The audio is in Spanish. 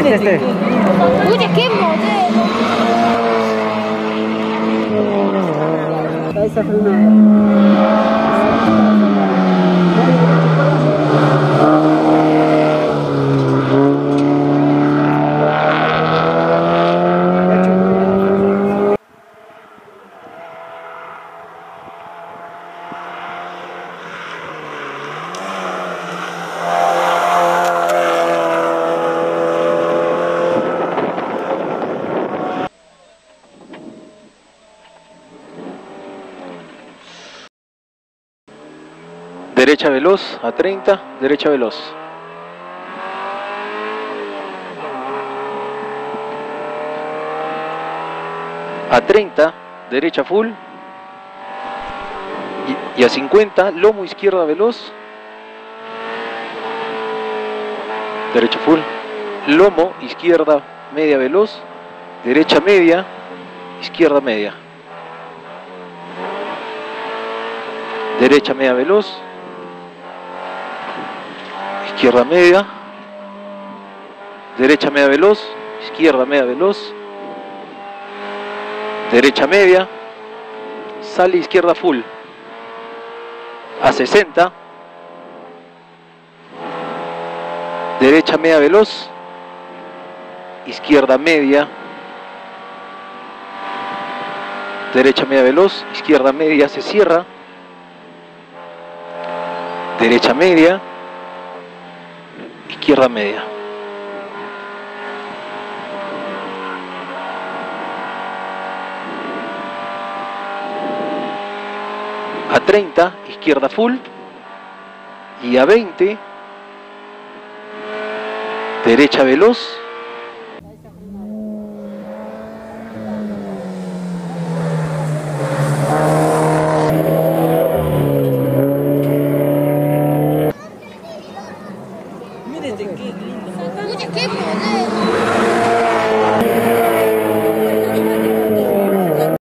Este. Oye, qué modelo. Esa frenada. Derecha veloz, a 30, derecha veloz. A 30, derecha full. Y a 50, lomo izquierda veloz. Derecha full. Lomo izquierda media veloz. Derecha media, izquierda media. Derecha media veloz. Izquierda media, derecha media veloz, izquierda media veloz, derecha media, sale izquierda full, a 60, derecha media veloz, izquierda media, derecha media veloz, izquierda media, se cierra, derecha media, izquierda media. A 30, izquierda full. Y a 20, derecha veloz. Oye, qué modelo.